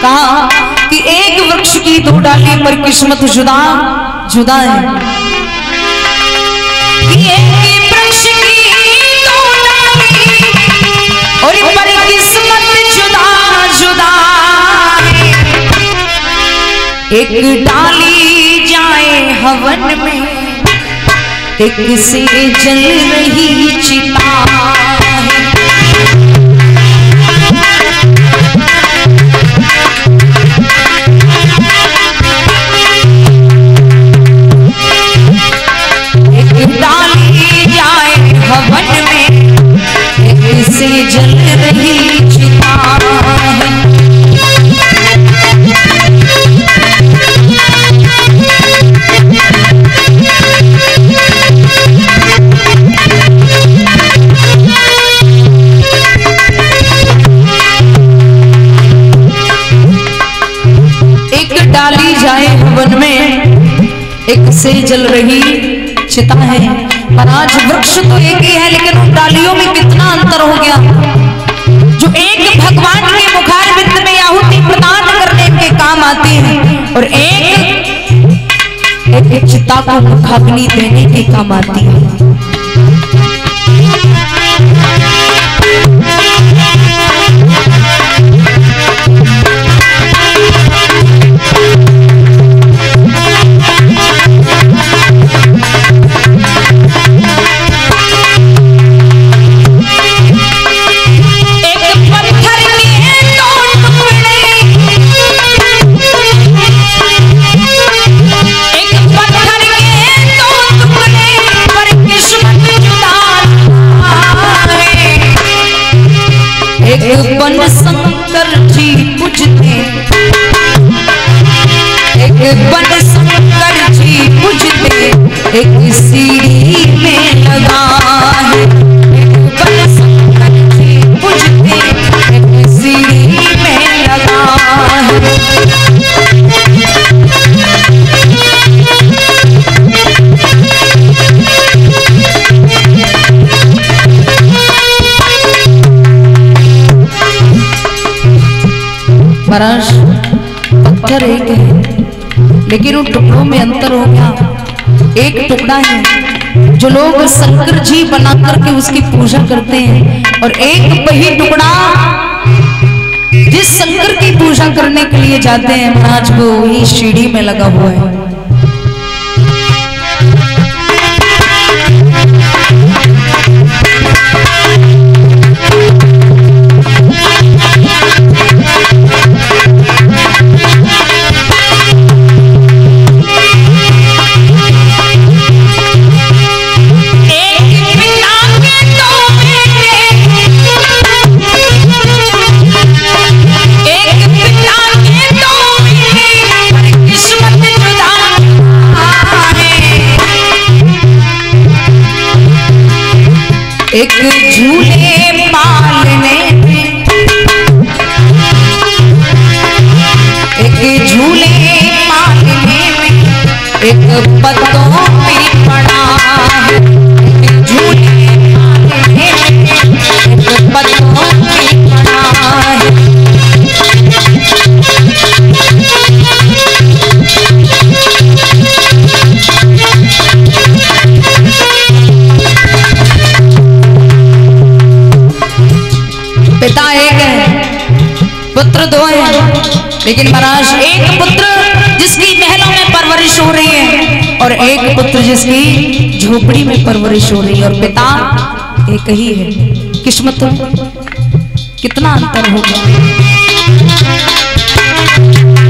कहा कि एक वृक्ष की दो डाली पर किस्मत जुदा जुदा है। एक वृक्ष की दो डाली और पर किस्मत जुदा जुदा है। एक डाली जाए हवन में, एक से जल रही चिता है। एक डाली जाए हवन में, एक से जल रही चिता है। डाली जाए हवन में, एक से जल रही चिता है। पर आज वृक्ष तो एक ही है, लेकिन उन डालियों में कितना अंतर हो गया। जो एक भगवान के मुखारविंद में आहुति प्रदान करने के काम आती है, और एक चिता को मुखाग्नि देने के काम आती है। बन शंकर जी पूजते, एक बन शंकर जी पूजते, एक सीढ़ी में लगा है। एक बन शंकर जी पूजते, एक सीढ़ी में लगा है। महाराज पत्थर एक है, लेकिन उन टुकड़ों में अंतर हो गया। एक टुकड़ा है जो लोग शंकर जी बना करके उसकी पूजा करते हैं, और एक वही टुकड़ा जिस शंकर की पूजा करने के लिए जाते हैं महाराज, वो वही सीढ़ी में लगा हुआ है। एक झूले पालने में, एक झूले पालने में, एक पत्तों पे पड़ा है। एक झूले पालने में, एक पत्तों पे पड़ा है। पिता एक है, पुत्र दो हैं, लेकिन महाराज एक पुत्र जिसकी महलों में परवरिश हो रही है, और एक पुत्र जिसकी झोपड़ी में परवरिश हो रही है, और पिता एक ही है। किस्मत कितना अंतर होगा।